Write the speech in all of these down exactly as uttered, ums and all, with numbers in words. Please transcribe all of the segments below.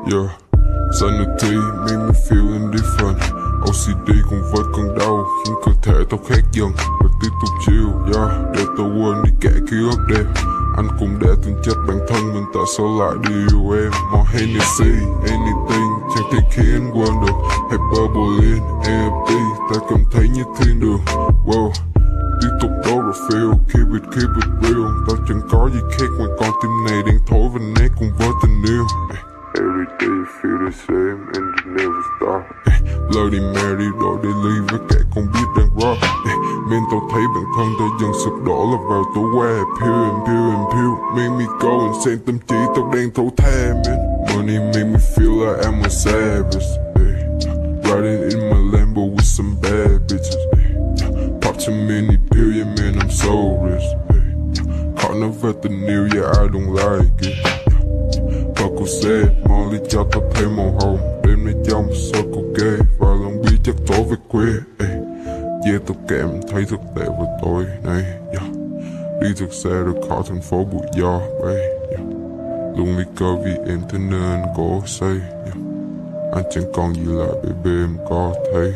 Yeah, sanity make me feeling different. ô xê đê cùng với cơn đau khiến cơ thể tao khác dần và tiếp tục chill. Yeah, để tao quên đi cả ký ức đẹp. Anh cũng đã từng trách bản thân mình tại sao lại đi yêu em. More Hennessy, anything chẳng thể khiến anh quên được. Hyperbole, a ép pê, ta cảm thấy như thiên đường. Wow, tiếp tục đó rồi feel, keep it, keep it real. Tao chẳng có gì khác ngoài con tim này đang thổi và nát cùng với tình yêu. Every day feel the same and it never stop. Bloody Mary đổi daily với cả con beat đang rock. Men tao thấy bản thân tao dần sụp đổ là vào tối qua. Pure and pure and pure make me go insane. Tâm trí tao đang thấu tha man. Money make me feel like I'm a savage. Riding in my Lambo with some bad bitches. Pop too many pills, yeah man I'm so rich. Caught no at the new, yeah I don't like it. Cô xe, mong lý cho tao thêm màu hồng. Đêm nay trong soi cô ghê. Và lòng biết chắc tối về quê. Yeah, tao kèm thấy thực tệ vào tối nay. Yeah. Đi thực xe rồi khỏi thành phố bụi gió. Yeah. Luôn lý cơ vì em thế nên cố say. Yeah. Anh chẳng còn gì lại baby em có thấy.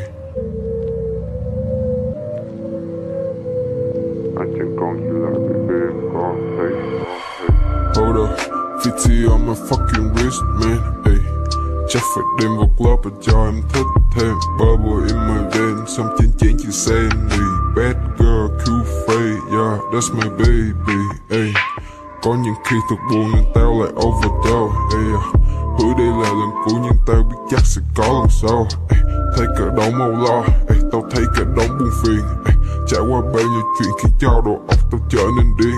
Anh chẳng còn gì lại baby em có thấy. Hold up, fifty on my fucking wrist, man, ayy. Chắc phải đem vào club và cho em thích thêm. Bubble in my vein, xong trên chén chữ Sandy. Bad girl, cool fade, yeah, that's my baby, ayy. Có những khi thật buồn nên tao lại overdose, ayy. Hứa đây là lần cuối nhưng tao biết chắc sẽ có lần sau, ayy. Thấy cả đống màu lo, ayy. Tao thấy cả đống buồn phiền, ayy. Trải qua bao nhiêu chuyện khiến cho đầu óc tao trở nên điên.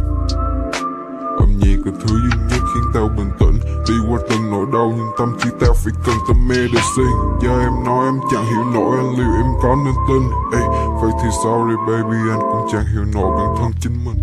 Âm nhạc là thứ duy nhất khiến tao bình tĩnh. Đi qua từng nỗi đau nhưng tâm trí tao phải cần tâm medicine. Giờ em nói em chẳng hiểu nổi anh liệu em có nên tin. Ê, vậy thì sorry baby anh cũng chẳng hiểu nổi bản thân chính mình.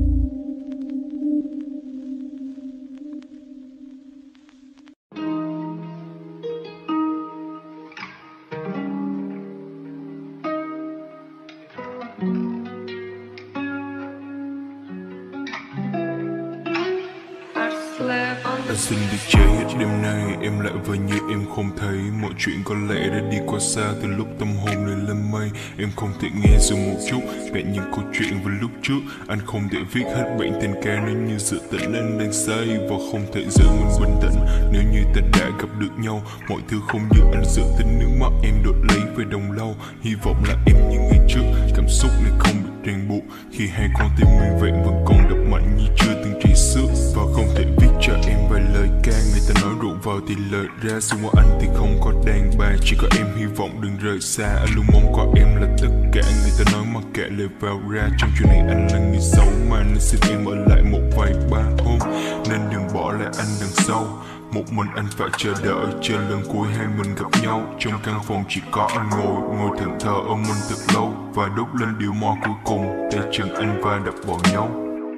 Anh xin được chơi hết đêm nay, em lại vờ như em không thấy. Mọi chuyện có lẽ đã đi quá xa từ lúc tâm hồn này lên mây. Em không thể nghe dù một chút về những câu chuyện vào lúc trước. Anh không thể viết hết bệnh tình ca nếu như sự tỉnh anh đang say. Và không thể giữ mình bình tĩnh nếu như ta đã gặp được nhau. Mọi thứ không như anh dự tính, nước mắt em đột lấy về đồng lâu. Hy vọng là em như ngày trước, cảm xúc này không bị ràng buộc. Khi hai con tim nguyên vẹn vẫn còn đập mạnh như chưa từng trì xước. Và không thể viết cho em vài lời ca, người ta nói rượu vào thì lời ra. Xung quanh anh thì không có đàn bà, chỉ có em hy vọng đừng rời xa. Anh luôn mong có em là tất cả, người ta nói mặc kệ lời vào ra. Trong chuyện này anh là người xấu mà nên xin em ở lại một vài ba hôm. Nên đừng bỏ lại anh đằng sau. Một mình anh phải chờ đợi chờ lần cuối hai mình gặp nhau. Trong căn phòng chỉ có anh ngồi, ngồi thẫn thờ ôm mình thật lâu. Và đốt lên điếu mò cuối cùng, tay chân anh va đập vào nhau.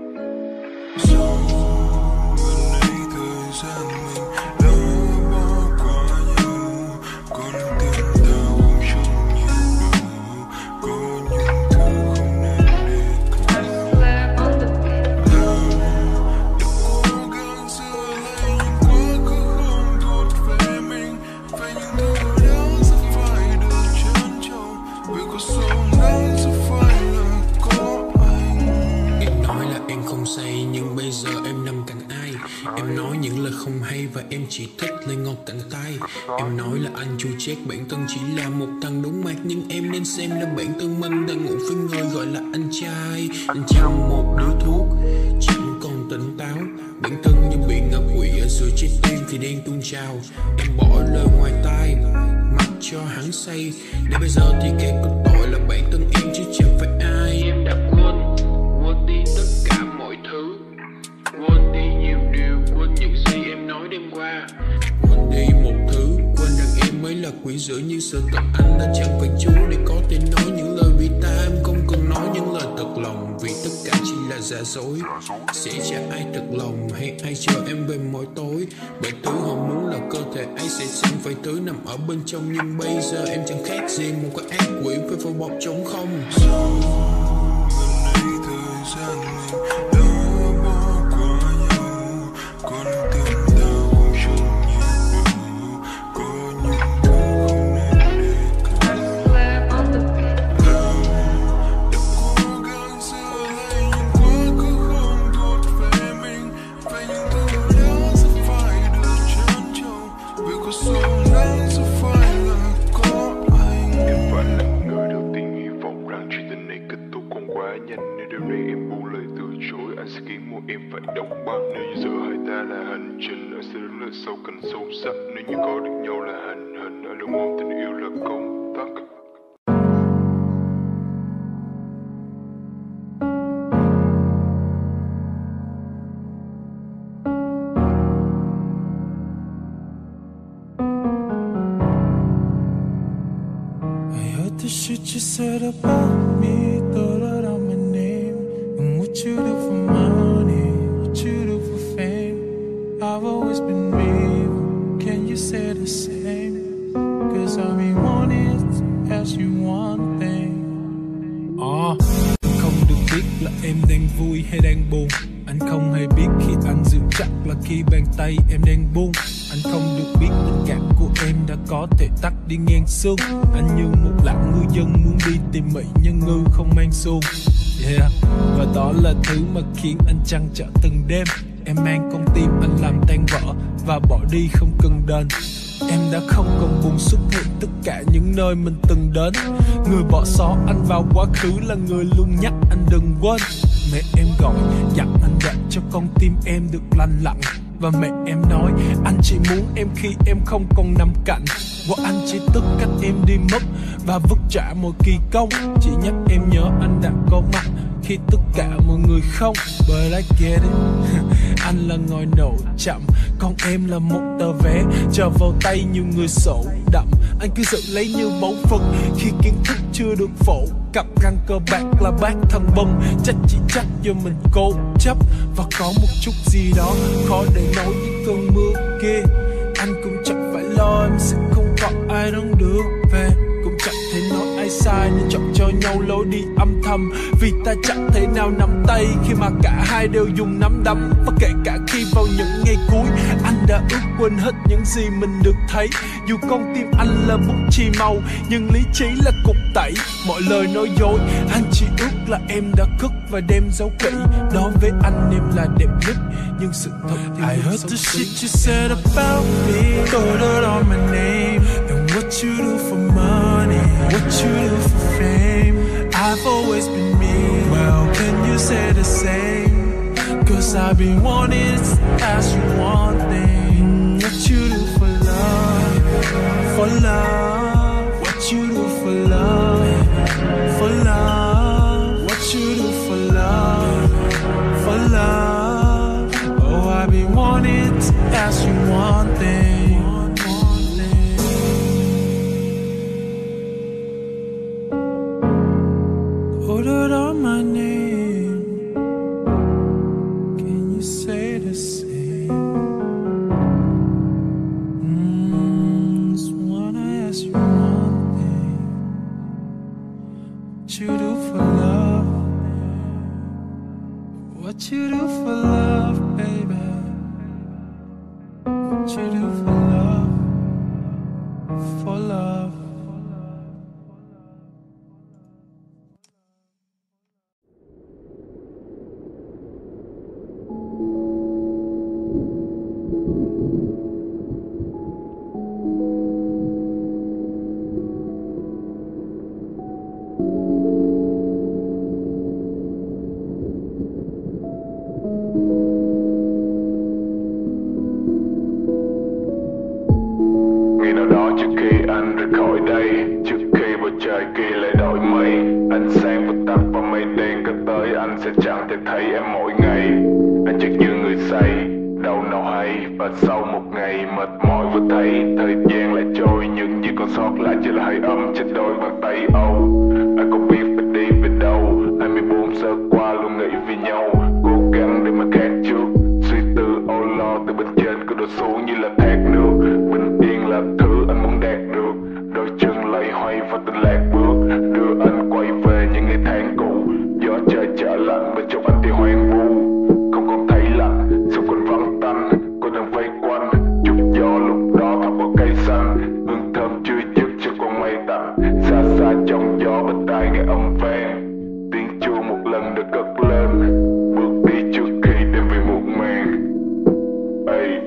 Không hay và em chỉ thích lời ngọt cạnh tay. Em nói là anh chui chết bản thân chỉ là một thằng đúng mát. Nhưng em nên xem là bản thân mình đang ngủ với người gọi là anh trai. Anh trong một điếu thuốc chẳng còn tỉnh táo. Bản thân như bị ngập quỵ ở giữa trái tim thì đen tuôn trào. Em bỏ lời ngoài tai mặc cho hắn say. Để bây giờ thì kẻ có tội là bản thân em chứ chẳng phải ai. Em đã quên, quên đi tất cả mọi thứ. Quên đi nhiều điều, quên những gì em nói đêm qua. Quên đi một thứ, quên rằng em mới là quỷ dữ. Như sợ tập anh đã chẳng phải Chúa để có thể nói những lời vì ta. Em không cần nói những lời thật lòng vì tất cả chỉ là giả dối. Sẽ chả ai thật lòng hay ai chờ em về mỗi tối. Bởi thứ họ muốn là cơ thể ấy sẽ chẳng phải thứ nằm ở bên trong. Nhưng bây giờ em chẳng khác gì một cái ác quỷ với vỏ bọc trống không. Con tim ta không chung nhịp em buông lời từ chối. Anh sẽ khiến môi em phải đóng băng. Nếu như giữa hai ta là hành trình, anh sẽ đến nơi sâu cạnh sâu sắc. Nếu như có được nhau là hành hình, anh luôn mong tình yêu là công tắc. The shit you said about me, thought out on my name, and what you do for money, what you do for fame. I've always been me, can you say the same? Cause I've been wanting to ask you one thing. À, anh không được biết là em đang vui hay đang buồn. Anh không hề biết khi anh giữ chặt là khi bàn tay em đang buông. Anh không được biết tình cảm của em đã có thể tắt đi ngang xương. Anh như một lạng ngư dân muốn đi tìm mỹ nhân ngư không mang xuông. Yeah, và đó là thứ mà khiến anh trăn trở từng đêm. Em mang con tim anh làm tan vỡ và bỏ đi không cần đền. Em đã không còn buồn xuất hiện tất cả những nơi mình từng đến. Người bỏ xó anh vào quá khứ là người luôn nhắc anh đừng quên. Mẹ em gọi dặn anh dặn cho con tim em được lành lặn. Và mẹ em nói anh chỉ muốn em khi em không còn nằm cạnh. Và anh chỉ tức cách em đi mất và vứt trả mọi kỳ công. Chỉ nhắc em nhớ anh đã có mặt khi tất cả mọi người không. But I get it. Anh là ngòi nổ chậm, còn em là một tờ vé chờ vào tay nhiều người sổ đậm. Anh cứ giữ lấy như báu vật khi kiến thức chưa được phổ cập. Răng cơ bạc là bác thằng bông, chắc chỉ chắc do mình cố chấp. Và có một chút gì đó khó để nói với cơn mưa kia. Anh cũng chẳng phải lo em sẽ không có ai đón đưa về. Cũng chẳng thể nói ai sai nên chọn cho nhau lối đi âm thầm. Vì ta chẳng thể nào nắm tay khi mà cả hai đều dùng nắm đấm. Và kể cả khi vào những ngày cuối anh đã ước quên hết những gì mình được thấy. Dù con tim anh là bút chì màu nhưng lý trí là cục tẩy. Mọi lời nói dối anh chỉ ước là em đã cất và đem giấu kỹ. Đó với anh em là đẹp nhất nhưng sự thật thì I heard the shit you said about me, thought it on my name, and what you do for money, what you do for fame. I've always been me, well can you say the same? Cause I've been wanting to ask you one thing. What you do for love, for love. What you do for love, for love. What you do for love, for love. Oh, I've been wanting to ask you one thing. Ordered on my name, can you say the same? Mm, just wanna ask you one thing. What you do for love? What you do for love, baby? What you do for love? For love. Ngày nào đó trước khi anh rời khỏi đây, trước khi bầu trời kia lại đổi mây, ánh sáng vụt tắt và mây đen kéo tới, anh sẽ chẳng thể thấy em mỗi ngày. Anh chợt như người say, đâu nào hay, và sau một ngày mệt mỏi vừa thấy thời gian lại trôi, những gì còn sót lại chỉ là hơi ấm trên đôi bàn tay âu. Anh không biết phải đi về đâu, hai mươi bốn giờ qua luôn nghĩ vì nhau, cố gắng để mà khác trước, suy tư âu lo từ bên trên cứ đổ xuống như là thác nước. Bình yên là thứ anh muốn đạt được, đôi chân lay hoay và tình lạc bước đưa anh quay về những ngày tháng cũ. Gió trời trở lạnh và trong anh thì hoang vu, không còn thấy lạnh, xung quanh vắng tanh, cô đang vây quanh chút gió lúc đó thắp vào cây xanh, hương thơm chưa dứt cho con mây tạnh. Xa xa trong gió bên tai nghe âm vang, tiếng chuông một lần được cất lên, bước đi trước khi đêm về muộn màng. Ây.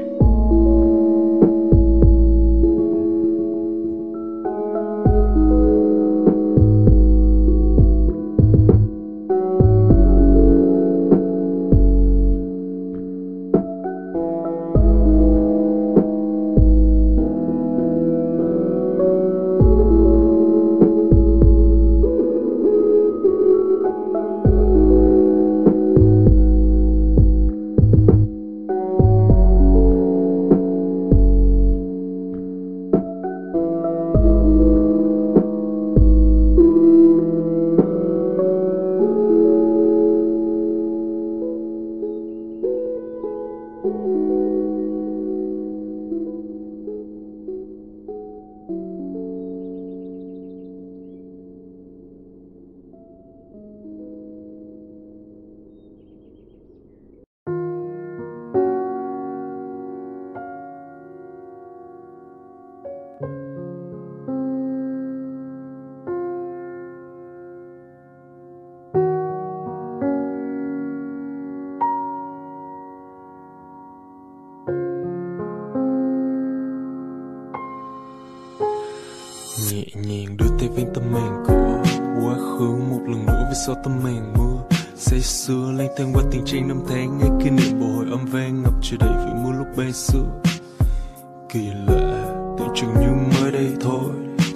nhàng đưa tay viên tâm màn của quá khứ một lần nữa vì sao tâm màn mưa say sưa lang thang qua tiền trang năm tháng ngay kỷ niệm bồi hồi âm vang ngập trời đầy vì mưa lúc bay xưa kỳ lạ tưởng chừng như mới đây thôi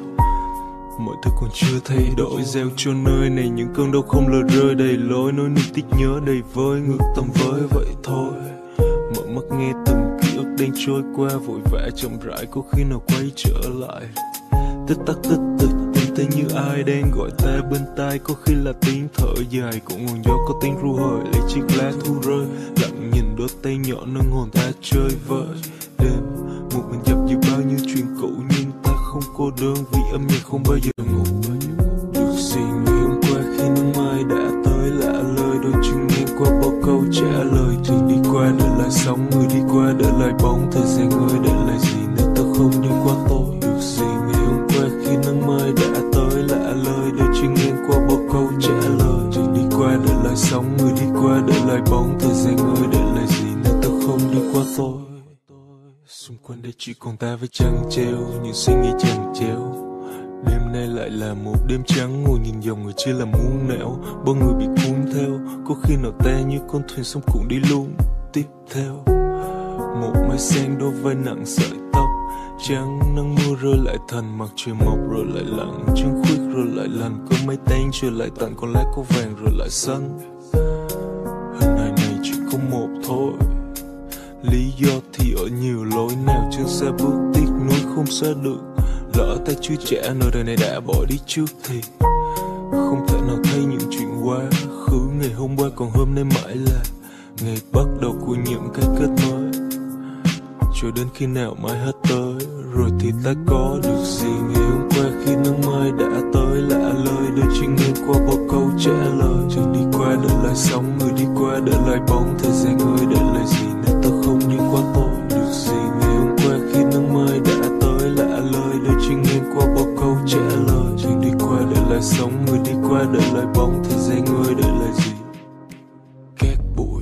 mọi thứ còn chưa thay đổi gieo cho nơi này những cơn đau không lờ rơi đầy lối nỗi niềm tiếc nhớ đầy vơi ngược tầm với vậy thôi mở mắt nghe từng ký ức đang trôi qua vội vã chậm rãi có khi nào quay trở lại tích tắc tích tịch tìm thấy như ai đang gọi ta bên tai có khi là tiếng thở dài của nguồn gió có tiếng ru hời lấy chiếc lá thu rơi lặng nhìn đôi tay nhỏ nâng hồn ta chơi vơi đêm một mình dập dìu bao nhiêu chuyện cũ nhưng ta không cô đơn vì âm nhạc không bao giờ ngủ được gì ngày hôm qua khi nắng mai đã tới lạ lời đôi chân ngang qua bao câu trả lời thuyền đi qua để lại sóng người đi qua để lại bóng thời gian người để lại gì nếu ta không đi qua tôi được gì ngày hôm qua khi nắng mai đã tới lạ lời đôi chân ngang qua bao câu trả lời thuyền đi qua để lại sóng người đi qua để lại bóng thời gian người để lại gì nếu ta không đi qua tôi xung quanh đây chỉ còn ta với trăng treo những suy nghĩ chằng chéo đêm nay lại là một đêm trắng ngồi nhìn dòng người chia làm muôn nẻo bao người bị cuốn theo có khi nào ta như con thuyền sông cuộn đi luôn tiếp theo một mái xanh đôi vai nặng sợi tóc trắng nắng mưa rơi lại thành mặt trời mọc rồi lại lặng trăng khuyết rồi lại lành có mây tan rồi lại tạnh còn lá có vàng rồi lại xanh hình hài này chỉ có một thôi lý do thì ở nhiều lối nào chân xa bước tiếc nuối không xa được lỡ ta chưa trả nơi đời này đã bỏ đi trước thì không thể nào thấy những chuyện quá khứ ngày hôm qua còn hôm nay mãi là ngày bắt đầu của những cái kết mới cho đến khi nào mai hết tới rồi thì ta có được gì ngày hôm qua khi nắng mai đã tới lạ lời đôi chân ngang qua bao câu trả lời chuyện đi qua để lại sóng người đi qua để lại bóng thời gian người để lại gì nếu ta không đi qua tôi được gì ngày hôm qua khi nắng mai đã tới lạ lời đôi chân ngang qua bao câu trả lời chuyện đi qua để lại sóng người đi qua để lại bóng thời gian người để lại gì cát bụi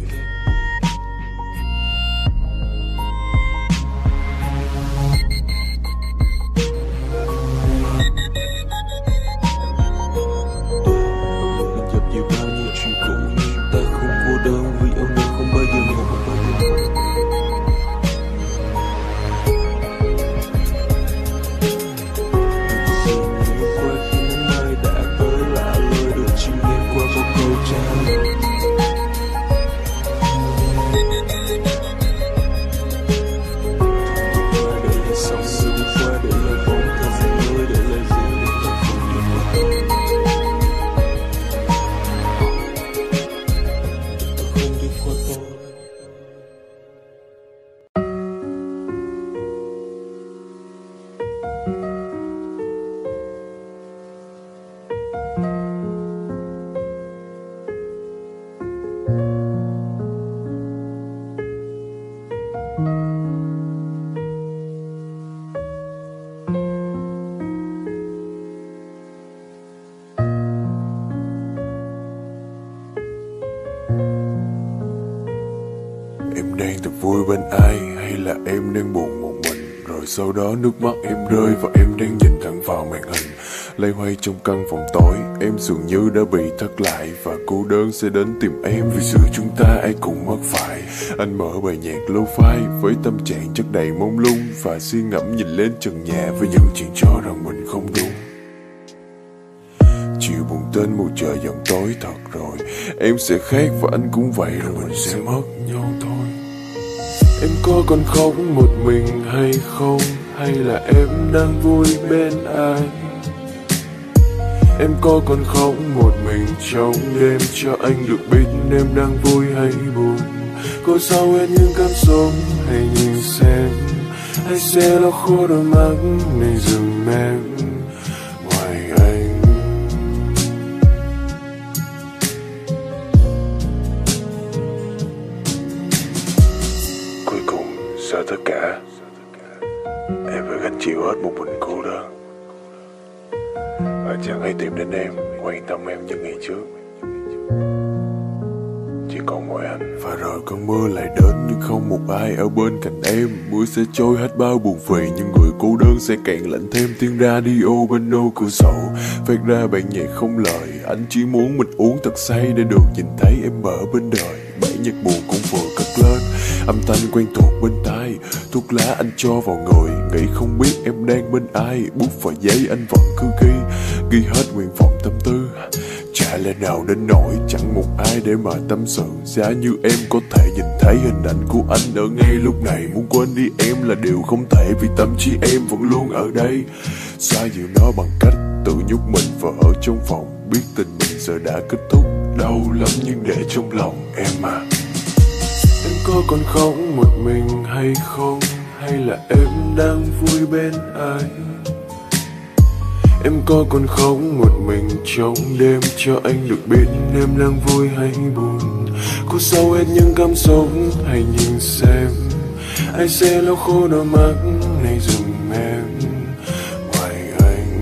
Em đang thật vui bên ai hay là em đang buồn một mình? Rồi sau đó nước mắt em rơi và em đang nhìn thẳng vào màn hình. Loay hoay trong căn phòng tối, em dường như đã bị thất lại và cô đơn sẽ đến tìm em vì sự chúng ta ai cũng mất phải. Anh mở bài nhạc lo-fi với tâm trạng chất đầy mông lung và suy ngẫm nhìn lên trần nhà với những chuyện cho rằng mình không đúng. Chiều buồn tên một trời dần tối thật rồi, em sẽ khác và anh cũng vậy rồi mình sẽ mất nhau thôi. Em có còn khóc một mình hay không, hay là em đang vui bên ai? Em có còn khóc một mình trong đêm cho anh được biết em đang vui hay buồn. Có sao hết những cảm xúc hay nhìn xem, hay sẽ lau khô đôi mắt này dừng em ngoài anh. Cuối cùng sau tất cả em phải gánh chịu hết một mình cô đơn, và chẳng ai tìm đến em, quan tâm em như ngày trước. chỉ còn mỗi anh. Và rồi cơn mưa lại đến nhưng không một ai ở bên cạnh em. Mưa sẽ trôi hết bao buồn phiền nhưng người cô đơn sẽ càng lạnh thêm. Tiếng radio bên ô cửa sổ phát ra bản nhạc không lời. Anh chỉ muốn mình uống thật say để được nhìn thấy em ở bên đời. Bản nhạc buồn cũng vừa cất lên, âm thanh quen thuộc bên tai. Thuốc lá anh cho vào người, nghĩ không biết em đang bên ai. Bút và giấy anh vẫn cứ ghi, ghi hết nguyện vọng tâm tư. Chả lẽ nào đến nỗi chẳng một ai để mà tâm sự. Giá như em có thể nhìn thấy hình ảnh của anh ở ngay lúc này. Muốn quên đi em là điều không thể, vì tâm trí em vẫn luôn ở đây. Xoa dịu nó bằng cách tự nhốt mình vào ở trong phòng. Biết tình mình giờ đã kết thúc, đau lắm nhưng để trong lòng em à. Em có còn khóc một mình hay không, hay là em đang vui bên ai? Em có còn khóc một mình trong đêm cho anh được biết em đang vui hay buồn. Có sâu hết những cảm xúc hãy nhìn xem, ai sẽ lau khô đôi mắt này giùm em. Ngoài anh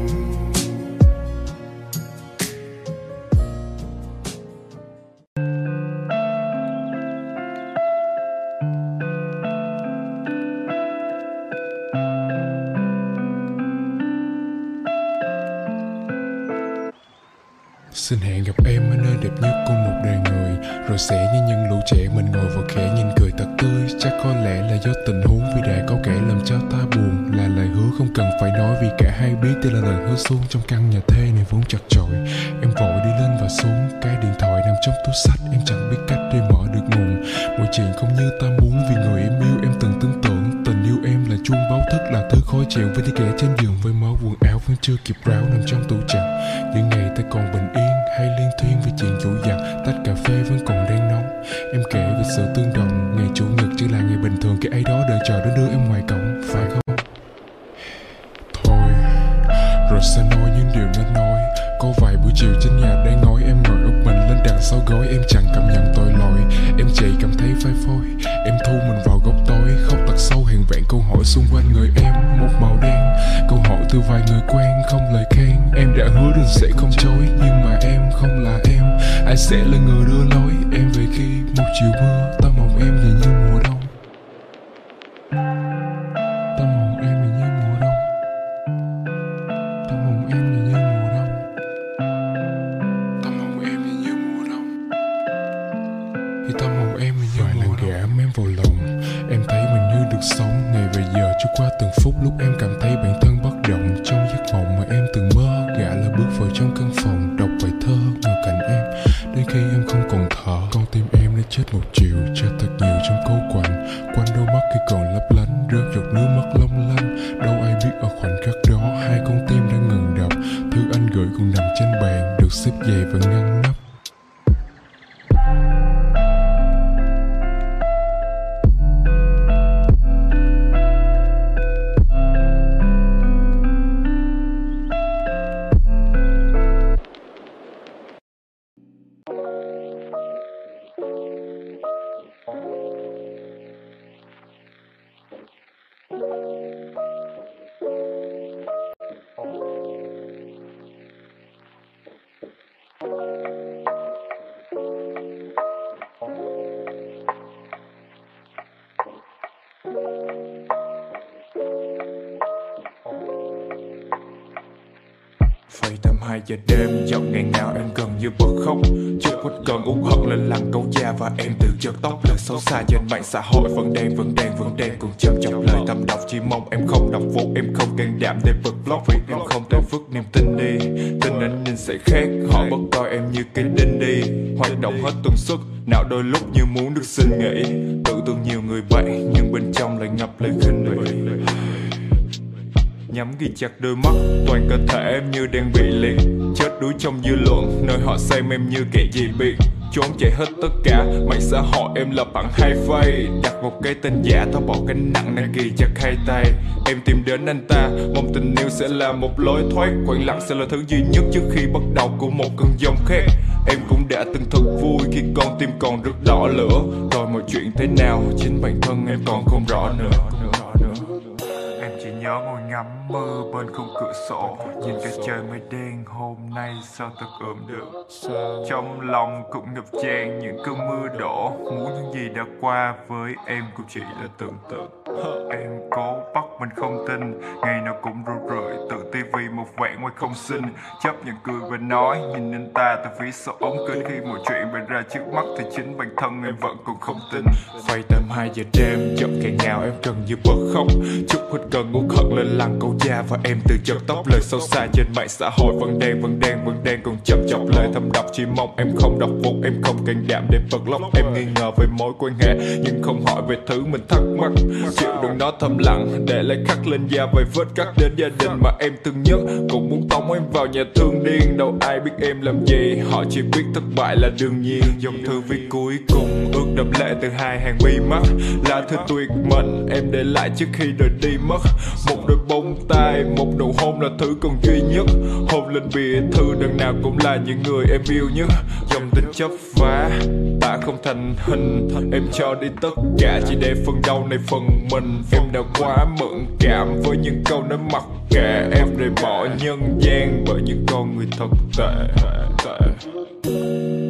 xin hẹn gặp em ở nơi đẹp nhất của một đời người. Rồi sẽ như những lũ trẻ mình ngồi vào khẽ nhìn cười thật tươi. Chắc có lẽ là do tình huống vì đã có kẻ làm cho ta buồn. Là lời hứa không cần phải nói vì cả hai biết đây là lời hứa xuống. Trong căn nhà thuê này vốn chật chội, em vội đi lên và xuống. Cái điện thoại nằm trong túi xách, em chẳng biết cách để mở được nguồn. Mọi chuyện không như ta muốn vì người em yêu em từng tin tưởng. Tình yêu em là chuông báo thức, là thứ khó chịu với những kẻ trên giường. Với mớ quần áo vẫn chưa kịp ráo nằm trong tủ chặt. Những ngày ta còn bình yên hay liên thuyên về chuyện chủ giặt. Tách cà phê vẫn còn đang nóng, em kể về sự tương đồng. Ngày chủ nhật chỉ là ngày bình thường, cái ai đó đợi chờ đến đưa em ngoài cổng, phải không? Thôi rồi sẽ nói những điều nên nói. Có vài buổi chiều trên nhà đang ngồi, em ngồi úp mình lên đằng sau gối. Em chẳng cảm nhận tội lỗi, em chỉ cảm thấy phai phôi. Em thu mình vào góc tối, khóc thật sâu hàng vạn câu hỏi xung quanh người em. Một màu đen, câu hỏi từ vài người quen, không lời khen. Em đã hứa rằng sẽ không chối, nhưng mà em không là em. Ai sẽ là người đưa lối em về khi một chiều mưa? Tâm hồn em thì như mùa đông, tâm hồn em thì như mùa đông, tâm hồn em thì như mùa đông, tâm hồn em thì như mùa đông. Thì tâm hồn em thì như mùa đông. Gã em vào lòng, em thấy mình như được sống. Ngày về giờ trôi qua từng phút, lúc em cảm thấy bản thân bất động. Trong giấc mộng mà em từng mơ, gã là bước vào trong căn phòng, đọc bài thơ ngồi cạnh em. Đến khi em không còn thở, con tim em đã chết một chiều. Chết thật nhiều trong câu quạnh, quanh đôi mắt khi còn lấp lánh, rớt giọt nước mắt long lanh. Đâu ai biết ở khoảnh khắc đó, hai con tim đang ngừng đập. Thứ anh gửi còn nằm trên bàn, được xếp dày và ngăn nắp. Phải tầm hai giờ đêm, giọng nghẹn ngào em gần như bật khóc. Trước quất cơn uất hận lên làn câu da và em tự chợt tóc. Lời xấu xa trên mạng xã hội vẫn đang vẫn đang vẫn đang còn châm chọc lời thầm độc. Chỉ mong em không đọc vô, em không can đảm để bật blog vì em không thể vứt niềm tin đi. Tin anh nên sẽ khác, họ bất coi em như cái đinh đi. Hoạt động hết tần suất, nào đôi lúc như muốn được xin nghỉ. Tự tưởng nhiều người bậy nhưng bên trong lại ngập lời khinh bỉ. Nhắm ghi chặt đôi mắt, toàn cơ thể em như đang bị liệt. Chết đuối trong dư luận, nơi họ xem em như kẻ gì biệt. Trốn chạy hết tất cả, mạng xã hội em lập hẳn hai face. Đặt một cái tên giả, tháo bỏ cái nặng đang ghi chặt hai tay. Em tìm đến anh ta, mong tình yêu sẽ là một lối thoát. Khoảng lặng sẽ là thứ duy nhất trước khi bắt đầu của một cơn giông khác. Em cũng đã từng thật vui khi con tim còn rực đỏ lửa. Rồi mọi chuyện thế nào, chính bản thân em còn không rõ nữa. Em chỉ nhớ ngồi ngắm mưa bên khung cửa sổ, nhìn cả trời mây đen hôm nay sao thật ôm được. Trong lòng cũng ngập tràn những cơn mưa đổ, muốn những gì đã qua với em cũng chỉ là tưởng tượng. Em cố bắt mình không tin, ngày nào cũng run rượi, tự ti vì một vạn ngoài không xinh. Chấp nhận cười và nói, nhìn anh ta từ phía sau ống kính, khi mọi chuyện bày ra trước mắt thì chính bản thân em vẫn còn không tin. Vay tầm hai giờ đêm, giọng nghẹn ngào em gần như bật khóc. Chút hít cơn uất hận lên làn câu da và em từ chợt tóc. Lời sâu xa trên mạng xã hội vẫn đang vẫn đang vẫn đang còn chậm chọc lời thâm độc. Chỉ mong em không đọc vội, em không can đảm để bật lóc. Em nghi ngờ về mối quan hệ nhưng không hỏi về thứ mình thắc mắc. Chịu đừng nói thầm lặng để lại khắc lên da vài vết cắt đến gia đình mà em thương nhất. Cũng muốn tống em vào nhà thương điên, đâu ai biết em làm gì, họ chỉ biết thất bại là đương nhiên. Dòng thư viết cuối cùng ướt đẫm lệ từ hai hàng mi mắt, là thư tuyệt mệnh em để lại trước khi rời đi mất. Một đôi bông tai, một nụ hôn là thứ còn duy nhất. Hôn lên bìa thư đằng nào cũng là những người em yêu nhất. Dòng tình chấp phá ta không thành hình, em cho đi tất cả chỉ để phần đầu này phần mình. Em đã quá mẫn cảm với những câu nói mặc kệ, em rời bỏ nhân gian bởi những con người thật tệ.